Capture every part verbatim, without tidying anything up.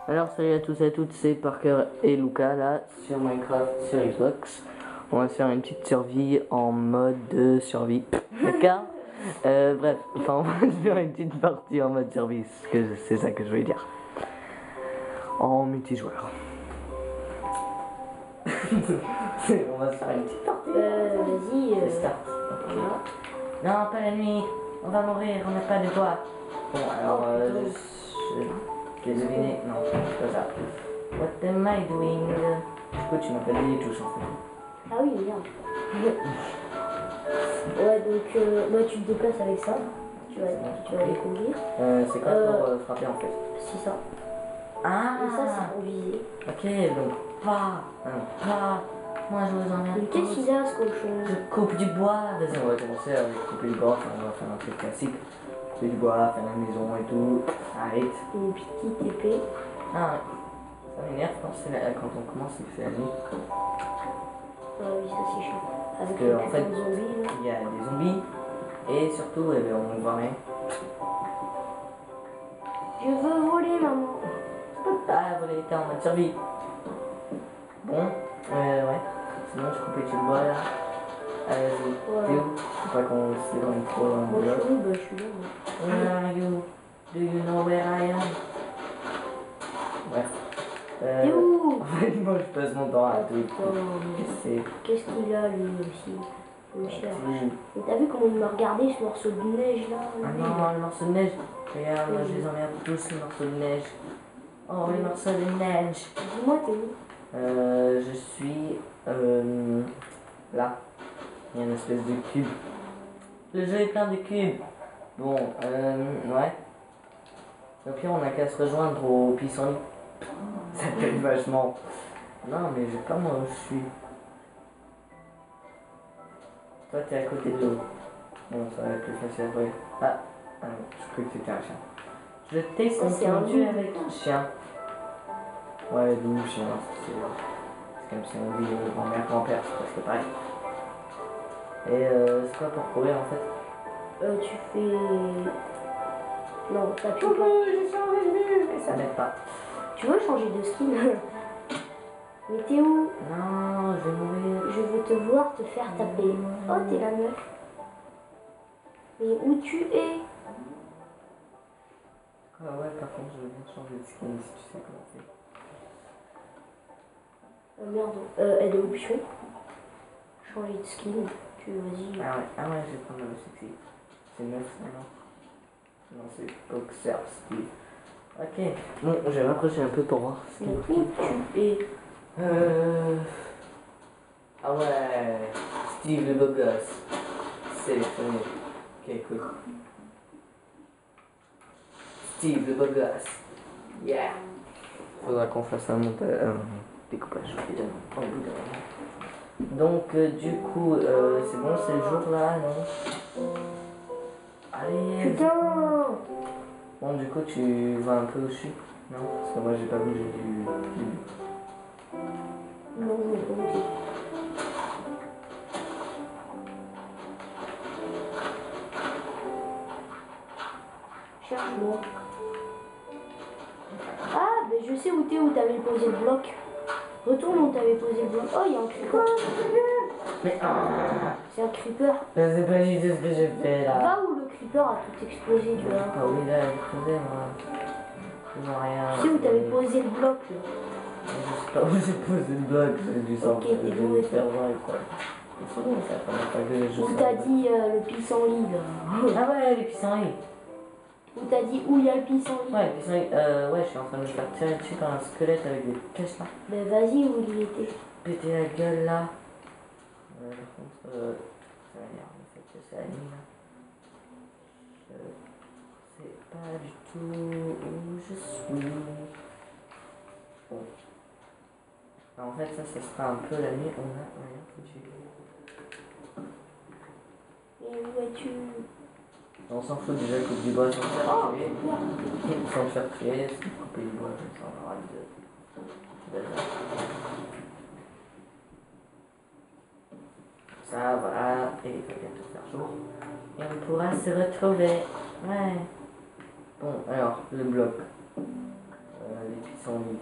Alors salut à tous et à toutes, c'est Parker et Luca là sur Minecraft sur Xbox. On va se faire une petite survie en mode de survie. D'accord euh, Bref, enfin on va se faire une petite partie en mode survie, c'est ça que je voulais dire. En multijoueur. On va se faire une petite partie. Euh, vas-y. Euh... Start. Okay. Non, pas la nuit. On va mourir, on n'a pas de bois. Bon, alors, oh, euh, je... je vais deviner. Non, c'est pas ça. What am I doing? Du coup, tu m'appelles les touches en fait. Ah oui, merde. Ouais, donc euh, bah, tu te déplaces avec ça. Tu vas, tu vas okay. les conduire. Euh, c'est quoi euh, pour euh, frapper en fait? C'est ça. Ah! Et ça, c'est pour viser. Ok, donc pas. Non, pas. Moi, je vous emmerde. Mais qu'est-ce qu'il a ce cochon? Je coupe du bois. Vas-y, on va commencer avec couper du bois. Enfin, on va faire un truc classique. Couper du bois, faire la maison et tout. Arrête. Une petite épée. Ah, ça m'énerve quand, quand on commence et que c'est la nuit. Ah oui, ça c'est chiant. Avec que, les en fait, zombies. il y a des zombies. Et surtout, eh bien, on voit rien. Je veux voler, maman. Je peux pas voler, t'es en mode survie. Bon, euh, ouais. Sinon, je coupais tout le bois là. Allez, vas-y. Ouais. T'es où? Faut pas qu'on s'éloigne trop dans le Moi, bloc. je suis où? Bah, je suis là. Moi. Where are you? Do you know where I am? Bref. Euh, T'es où? En fait, moi, je passe mon temps à tout. C'est... Qu'est-ce qu'il a, lui aussi? Je le cherche. Mmh. Mais t'as vu comment il m'a regardé, ce morceau de neige, là? Ah non, le morceau de neige. Regarde, moi, je les emmerde tous, les morceaux de neige. Oh, les morceaux de neige. Dis-moi, t'es où? Euh, je suis euh, là. Il y a une espèce de cube. Le jeu est plein de cubes. Bon, euh, ouais. Au pire, on a qu'à se rejoindre au pissenlit. Ça t'aide vachement. Non, mais je sais pas moi où je suis. Toi, t'es à côté de l'eau. Bon, ça va être plus facile à trouver. Ah, ah non, je croyais que c'était un chien. Je t'ai confondu avec un chien. Ouais, d'où chien. C'est comme si on dit grand-mère, grand-père, c'est presque pareil. Et euh, c'est quoi pour courir en fait? Euh, tu fais... Non, t'appuies pas. J'ai changé de vue, mais ça m'aide pas. Tu veux changer de skin? Mais t'es où? Non, je vais mourir. Je veux te voir te faire taper. Oh, t'es la meuf. Mais où tu es? Ah ouais, par contre, je veux bien changer de skin si tu sais comment c'est. Oh merde, euh, elle est option. Changer de skin. Tu vas-y. Ah ouais, ah ouais, je vais prendre le sexy. C'est neuf maintenant. Non, c'est Boxer Steve. Ok, bon, je vais m'approcher un peu pour voir ce Mais qu'il où tu es? Euh... Ah ouais, Steve le beau gosse. Sélectionné. Ok, cool. Steve le beau gosse. Yeah. Faudra qu'on fasse un montage, un découpage vidéo. Donc euh, du coup, euh, c'est bon, c'est le jour là, non? Allez. Putain! Bon, du coup, tu vois un peu où je suis? Non, parce que moi j'ai pas bougé du début. Non, je vais pas monter. Cherche-moi. Ah, ben je sais où t'es, où t'avais posé le bloc. Retourne où t'avais posé le bloc. Oh, il y a un creeper. Mais ah, C'est un creeper. je sais pas du tout ce que j'ai fait là. Va où le creeper a tout explosé, tu vois. Ah oui, là, j'ai creusé moi. Je vois rien. Tu sais où t'avais posé le bloc, là. Je sais pas où j'ai posé le bloc, j'ai dû sortir. Ok, t'es doué, faire voir quoi. C'est bon, ça fait pas que je Où t'as dit euh, le pissenlit, là. Ah ouais, les pissenlits. Où t'as dit où il y a le pissenlit. Ouais, les pissenlits. Euh, ouais, je suis en train de me faire tirer dessus par un squelette avec des flèches là. Ben vas-y, où il était. Péter la gueule là. Euh, par contre, euh, ça va dire, le fait que c'est la nuit là. Je sais pas du tout où je suis. Bon. Alors, en fait, ça, ça sera un peu la nuit. On a rien foutu. Et où es-tu? On s'en fout déjà, coupe du bois sans me faire tuer. Sans me faire tuer, c'est couper du bois, comme ça on aura de. de... Ça, voilà, et il va bientôt faire jour. Et on pourra se retrouver. Ouais. Bon, alors, le bloc. euh, les pissenlits.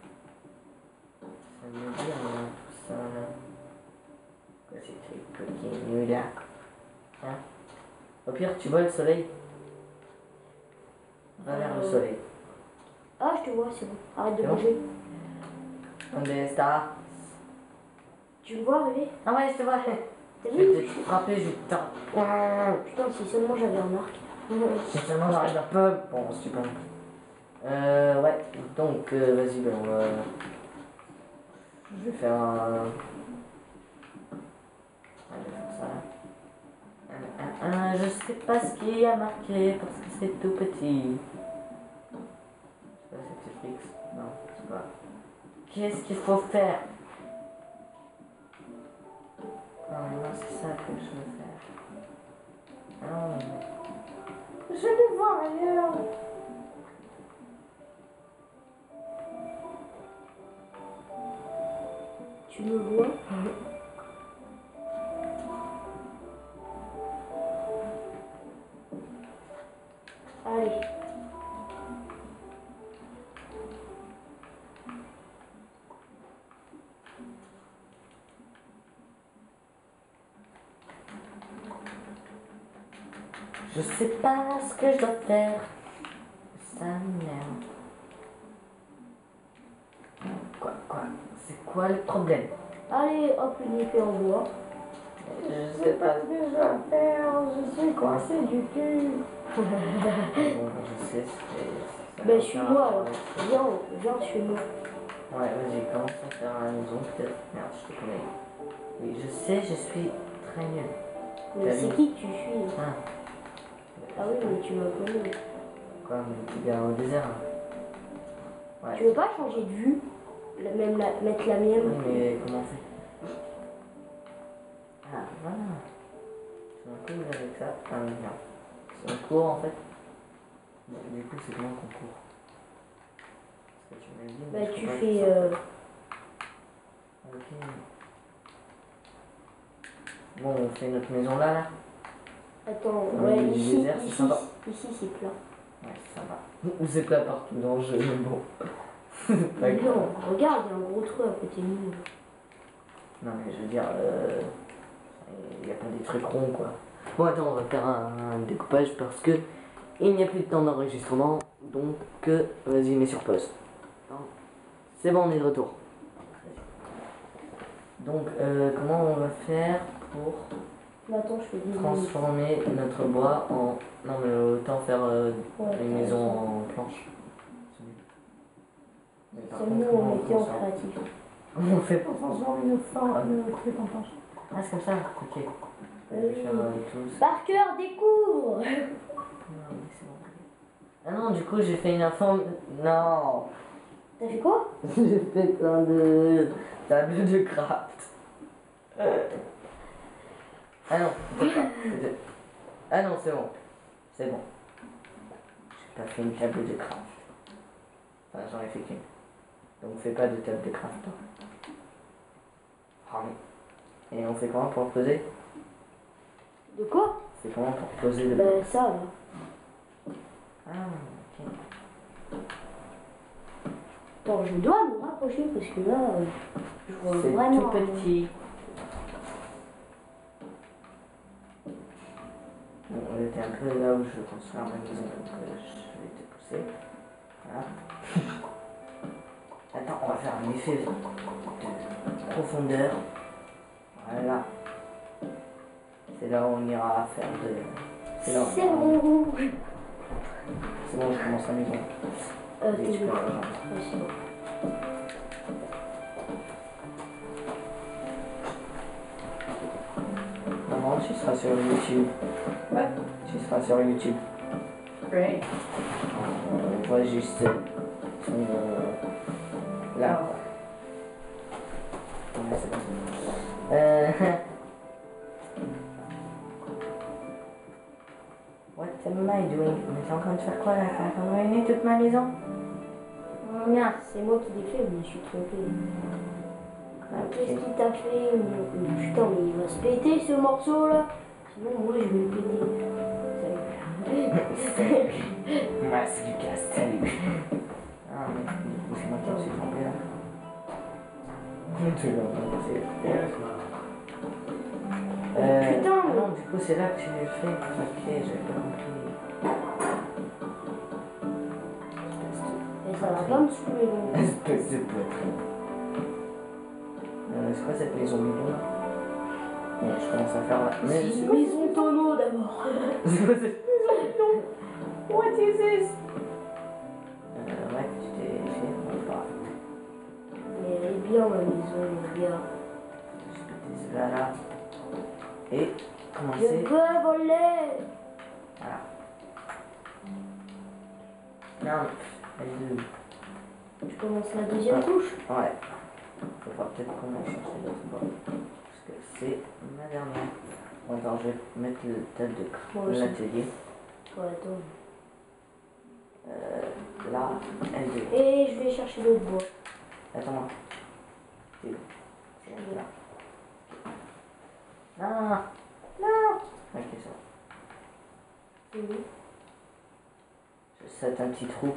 Ça me dit rien tout ça là. Quoi c'est écrit coquille nul là? Hein? Au pire tu vois le soleil? Va vers le soleil. Ah, je te vois, c'est bon. Arrête de C'est bon? bouger. On est stars. Tu me vois arriver? Ah ouais, je te vois. T'as Je vais vu? te frapper, je vais te... Putain, si seulement j'avais un arc. Si seulement j'arrive un peu. Bon, c'est pas. Euh, ouais. Donc, euh, vas-y, ben, on va... Je vais faire un... Ouais, je vais faire ça là. Un, un, un, je sais pas ce qu'il y a marqué parce que c'est tout petit. Je sais pas si c'est fixe. Non, c'est pas. Qu'est-ce qu'il faut faire? Ah non, c'est ça que je veux faire. Ah non. Je ne vois rien. Tu me vois? Allez. Je sais pas ce que je dois faire. Ça m'énerve. Quoi, quoi? C'est quoi le problème? Allez, hop, une épée en bois. Je sais pas ce que je dois faire. Je suis coincé du cul. Bon, je sais, c'est... Ben, suis-moi alors. Viens, viens, suis-moi. Ouais, vas-y, commence à faire à la maison, peut-être. Merde, je te connais. Oui, je sais, je suis très nul. Mais T'as c'est vu? qui que tu suis? Ah. Ah oui, mais tu m'as connu. Quoi, mais tu viens au désert hein? Ouais. Tu veux pas changer de vue? La même la, mettre la mienne? Oui, mais comment on fait? Ah, voilà. C'est un coup avec ça. Ah, mais non. C'est un cours en fait. Du coup, c'est comment qu'on court? Parce que tu m'as dit. Bah, tu fais. Euh... Ok. Bon, on fait notre maison là, là. Attends, Ah, ouais, mais le ici, désert, c'est ici, sympa. ici c'est plat. Ouais, ça va. Ou c'est plat partout dans le jeu, mais bon. Mais non, regarde, il y a un gros trou à côté de nous. Non, mais je veux dire, euh, il n'y a pas des trucs ronds, quoi. Bon, attends, on va faire un, un découpage parce que il n'y a plus de temps d'enregistrement. Donc, euh, vas-y, mets sur pause. C'est bon, on est de retour. Donc, euh, comment on va faire pour Mais attends, je fais des transformer notre bois en... Non, mais autant faire euh, Ouais, une t'as maison raison. en planche. Mais par C'est contre, nous, comment on on était en transforme- créatif. Comment on fait pour transformer une forme, une truc en planche? Ah, c'est comme ça, ok. Je vais faire euh, tout ça. Par cœur, découvre. Non, mais c'est bon. Ah non, du coup, j'ai fait une informe... Non. T'as fait quoi? J'ai fait plein de tables de craft. Euh. Ah non, peut-être pas. Peut-être. Ah non, c'est bon. C'est bon. J'ai pas fait une table de craft. Enfin, j'en ai fait qu'une. Donc, fais pas de table de craft. Toi. Ah oui. Et on fait comment pour poser? De quoi? C'est comment pour poser le... Ben ça là. Ah, ok. Attends, je dois me rapprocher parce que là, euh, je vois C'est vraiment. tout petit. Bon, on était un peu là où je construis ma maison, donc euh, je vais te pousser. Voilà. Attends, on va faire un effet de profondeur. Voilà. C'est là où on ira faire de... C'est là où on C'est ira- bon. C'est bon, je commence la maison. Euh, Et t'es tu peux bon. rejoindre. Ouais, c'est bon. Maman, tu seras sur YouTube. What? Tu seras sur YouTube. Great. On voit juste son... euh, là. Ouais, c'est bon. Euh... What am I doing? Mais t'es en train de faire quoi là? T'es en train de ruiner toute ma maison? Merde, c'est moi qui l'ai fait, mais je suis trompé. Qu'est-ce qu'il t'a fait? mon- Putain, mais il va se péter ce morceau là. Sinon, moi je vais le péter. Salut. Moi, c'est Lucas, salut. Ah, mais... aussi tomber là. Tu vas pas passer. Euh, Putain, ah mais- non, du coup, c'est là que tu l'as fait. Ok, j'avais pas compris. Et ça va pas me saouler donc. Espèce de poitrine. Euh, c'est quoi cette maison bidon là? Ouais, je commence à faire là. Mais C'est c'est une quoi maison tonneau d'abord. C'est quoi cette maison bidon? What is this? Euh, ouais, tu t'es fait. On va Mais elle est bien ma maison, elle est bien. je vais péter cela là. Et Je commencer. peux voler. Voilà. Non, elle est deux. Je commence la deuxième couche. Ouais. Faudra peut-être qu'on aille chercher l'autre bord. Parce que c'est ma dernière. Bon, attends, je vais mettre le table de Moi aussi. l'atelier. Ouais, attends. Euh, là, L deux. Et je vais chercher l'autre bois. Attends-moi. C'est où? C'est là. Non, non. Ok, ça va. C'est où? Je set un petit trou.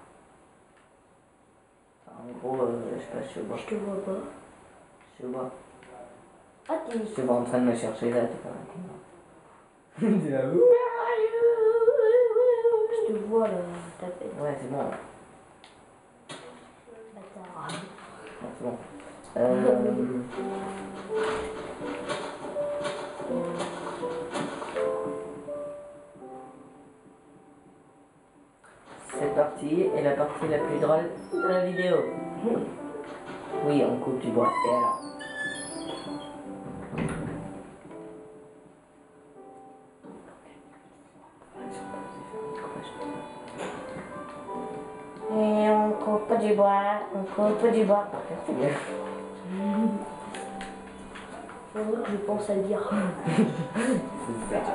Enfin, en gros, euh, je sais pas, je suis au bas. Je te vois pas. Je suis au bas. Ah, t'es Je te vois en train de me chercher là, t'es pas mal. T'es là où? Je te vois là, ta tête. Ouais, c'est bon. Là. Bâtard. Ouais, c'est bon. Euh... Cette partie est la partie la plus drôle de la vidéo. Oui, on coupe du bois. Et alors? Et on coupe du bois, on coupe du bois. Faudrait que je pense à le dire. C'est ça.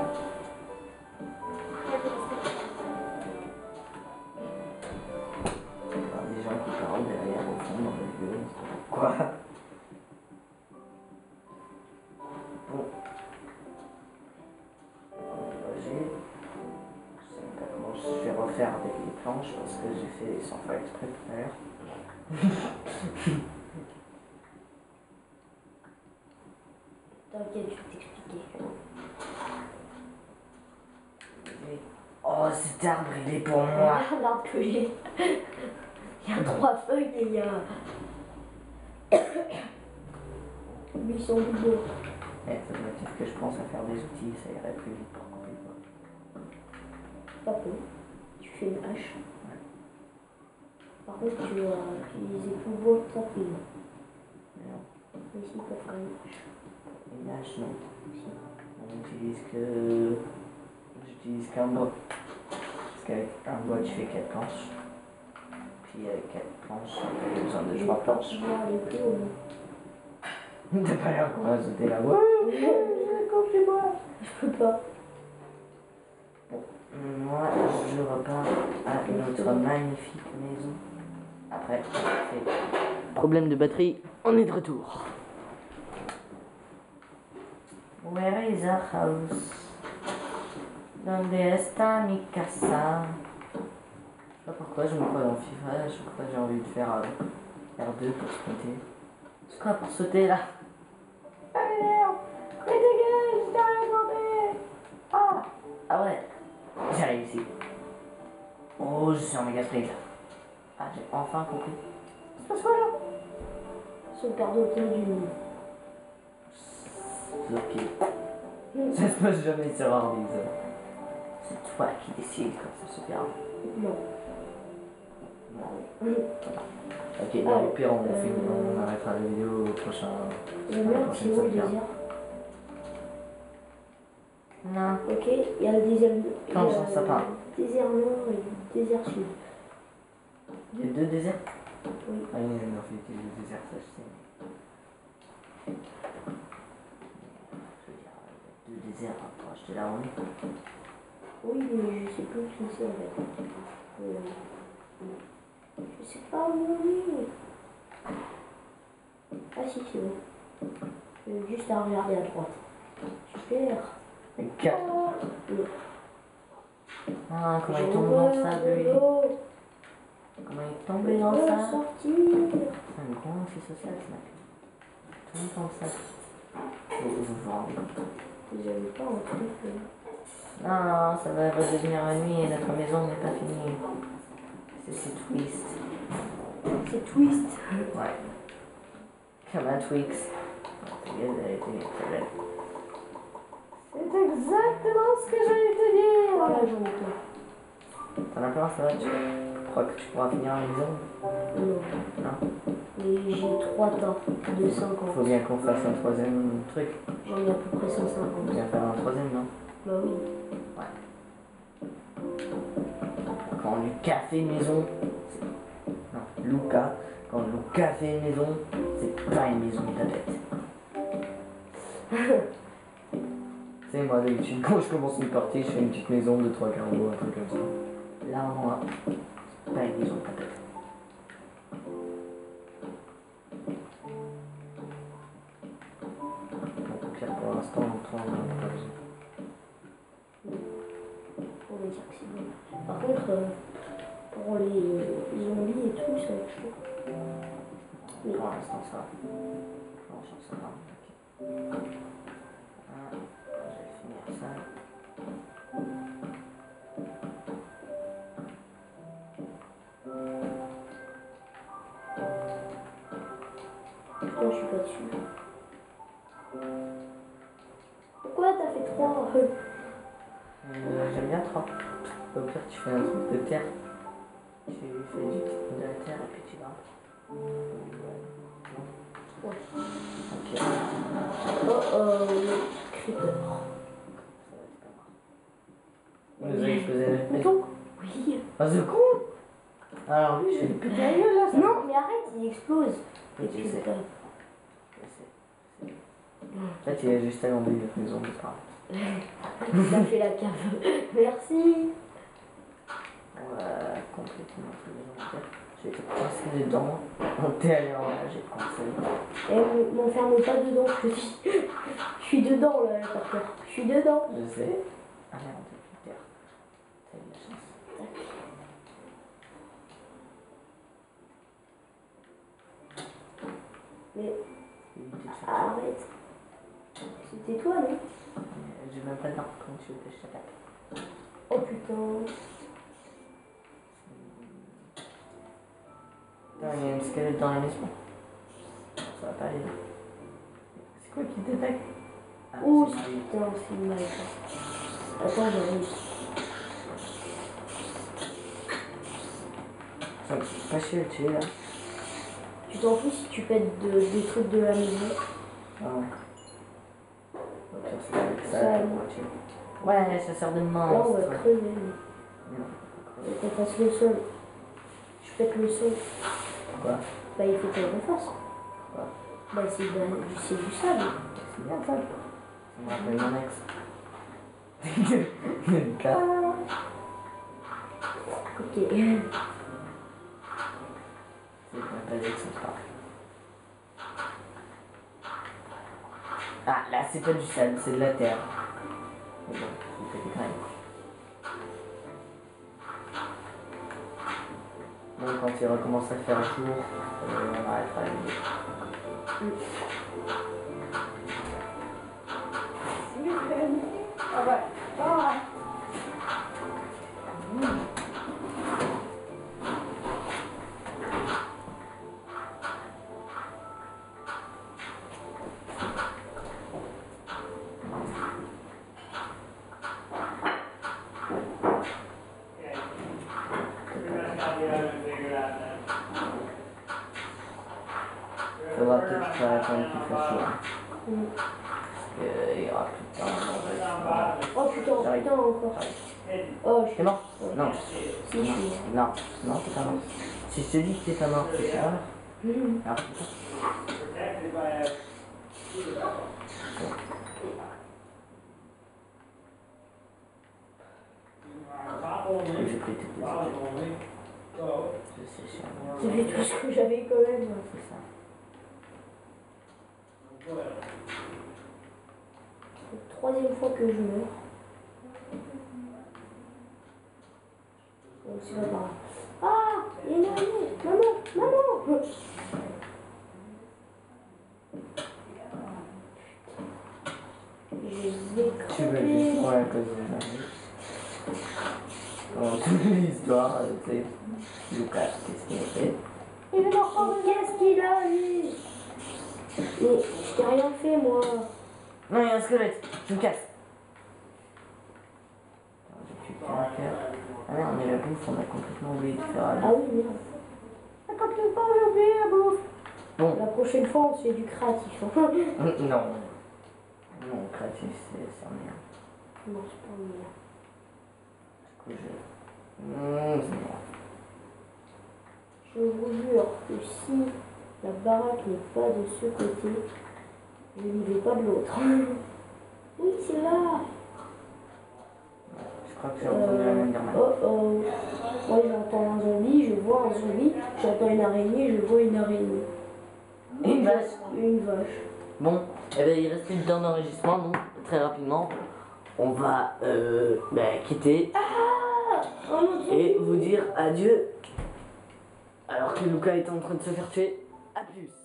Des gens qui parlent derrière au fond dans la vidéo. Quoi? Bon. J'ai. Je sais pas comment je vais refaire avec les planches parce que j'ai fait sans faire exprès tout à l'heure. T'inquiète, je vais t'expliquer. Oh, cet arbre il est pour moi. Regarde l'arbre que j'ai. Il y a trois feuilles et il y a. huit cents bois. Eh, ça doit dire que je pense à faire des outils, ça irait plus vite pour couper le bois. Pas con. Tu fais une hache. Par contre, tu vas utiliser tout le bois tranquille. Mais non, Ici, pour faire une hache. une hache non. Si. On utilise que. J'utilise qu'un bois. Parce qu'avec un bois tu fais quatre planches. Puis avec quatre planches, t'as besoin de trois planches. Tu vas arrêter au bout. T'as pas l'air qu'on va sauter là. Ouais, je coupe du bois. Je peux pas. Bon, moi je repars à notre magnifique maison. Après, c'est problème de batterie, on est de retour. Where is our house? Donde está mi casa? Je sais pas pourquoi je me crois dans FIFA, je sais pas j'ai envie de faire euh, R deux pour sauter. C'est quoi pour sauter là? Allez, mais dégage, j'ai rien demandé. Ah, ah ouais, j'ai réussi. Oh, je suis en méga sprint là. Ah, j'ai enfin compris. C'est pas quoi là? Son père d'auteur du monde. Ok. Ça se passe jamais sur Orbis. C'est toi qui décides quand ça se perd. Non. Non. Ok, bon, au pire, on, Euh, filme, on arrêtera la vidéo au prochain. La merde, c'est où le désert? Non. Ok, il y a le désert. il y a Non, ça, ça part. le désert nord et le désert sud. Il y a deux déserts? Oui. Ah oui, en fait, il y a deux déserts, ça je sais. Je veux dire, il y a deux déserts pour acheter la ronde. Oui, mais je sais plus où c'est en fait. Euh, je sais pas où on est. Ah si, c'est bon. Euh, juste à regarder à droite. Super. Et quatre. Oh, Ah, comment il j'ai tombe dans le ouvert sable, de lui. l'eau. Comment il est tombé dans Je peux ça? sortir. C'est un gros antisocial ce mec. Tout le monde pense ça. Vous vous vous rendez compte? J'avais pas un truc. euh. Non, non, ça va redevenir la nuit et notre maison n'est pas finie. C'est c'est twist. C'est twist. Ouais. Comme un Twix. C'est exactement ce que j'allais te dire. Voilà, j'en ai pas. T'en as plein, ça va? Tu crois que tu pourras finir la maison? Non. Non. Mais j'ai trois tas de Faut cinquante. bien qu'on fasse un troisième truc. J'en ai à peu près cent On cinquante. peut bien faire un troisième, non? Bah oui. Quand Lucas fait une maison, c'est... Non, Luca, quand Luca fait une maison, c'est pas une maison de tapette. C'est moi d'habitude, quand je commence une partie, je fais une petite maison de trois carreaux, un truc comme ça. Là, moi, c'est pas une maison de tapette. Bon, au pire, pour l'instant, on prend on pas besoin. On va dire que c'est bon. Par contre, euh, pour les zombies et tout, ça va être chaud. Mais Pour l'instant, ça va. Pour l'instant, ça va. Ok. Ah, je vais finir ça. putain, je suis pas dessus. Pourquoi t'as fait trois? Euh, J'aime bien trois. Au pire, tu fais un truc de terre. Tu fais du truc de la terre et puis tu vas. Ouais. Ok. Oh oh, creeper. Ça va être pas grave. Vous avez explosé notre Mais maison. donc, oui. Ah, c'est con! Alors lui, j'ai pété la gueule là, ça. Non, mais arrête, il explose. Oui, Et je sais. puis, euh, Je sais. En fait, il a juste agrandi notre maison, mais c'est pas grave. il a fait la cave. Merci. On va compléter notre maison en fait. J'ai été coincé dedans. On t'est allé en là, j'ai coincé. Eh, m'enferme pas dedans, je te dis. Je suis dedans là, par terre. Je suis dedans. Je sais. Ah merde, t'es terre. T'as eu de la chance. Mais Éviter de faire ça. arrête. C'était toi, non? Euh, J'ai même pas d'arbre, comment tu veux que je t'attaque? Oh putain. Putain, il y a une squelette dans la maison. Ça va pas aller. C'est quoi qui t'attaque? Ah, Oh c'est Marie. putain, c'est une maille ça. Attends, j'arrive. Ça me fait pas chier le tuer là. Tu t'en fous si tu pètes de- des trucs de la maison? Ah ouais. Au pire, c'est avec ça Ça, qu'on va tuer. Ouais, ça sert de Là, on monstre. va crever. Non. Il faut qu'on fasse le sol. Je pète le sol. Quoi? Bah, il faut qu'on le fasse. Quoi? Bah, c'est de- du, c'est du sable. C'est bien ça. Ça me rappelle mon ex. Le gars. Ok. C'est qu'on appelle l'ex, c'est pas. Ah, là, c'est pas du sable, c'est de la terre. Mais bon, il fait des graines. Bon, quand il recommence à faire jour, euh, on arrêtera la vidéo. Alright. Bye. Faudra peut-être pas attendre qu'il fasse jour. Mm. Parce qu'il y aura plus de temps. Oh putain, J'arrive. putain encore. Oh, je T'es mort? Non. Si, je suis mort. Non, non, t'es pas mort. Si je te dis que t'es pas mort, c'est pas grave. Mhm. Alors, putain. J'ai pris toutes les autres. Je sais, je suis un J'ai fait tout ce que j'avais quand même. c'est ça. C'est la troisième fois que je meurs. Donc c'est pas grave. Ah Il y a une araignée. Maman, maman. Je vais Tu veux crever. juste prendre la cause de la vie. Dans toute l'histoire, tu sais, Lucas, qu'est-ce qu'il a fait? Il est mort. Qu'est-ce qu'il a lui? Mais j'ai rien fait moi. Non, il y a un squelette, je me casse. Attends, j'ai plus qu'un cœur. Ah merde, mais la bouffe, on a complètement oublié de faire Ah la bouffe. oui, merde. Ah, quand tu parles, j'ai oublié la bouffe. Bon, La prochaine fois, on se fait du créatif. hein. non. Non, créatif, c'est c'est ennuyant. Non, c'est pas mieux. Du coup, je. Mmh, c'est bon. Je vous jure que si la baraque n'est pas de ce côté, je n'y vais pas de l'autre. Oui, c'est là. Je crois que j'ai entendu la même Euh, oh oh. Moi j'entends un zombie, je vois un zombie. J'entends une araignée, je vois une araignée. Et une vache. Une vache. Bon, eh ben, il reste plus de temps d'enregistrement, donc très rapidement, on va euh, ben, quitter Ah oh mon Dieu. et vous dire adieu alors que Lucas est en train de se faire tuer. A plus.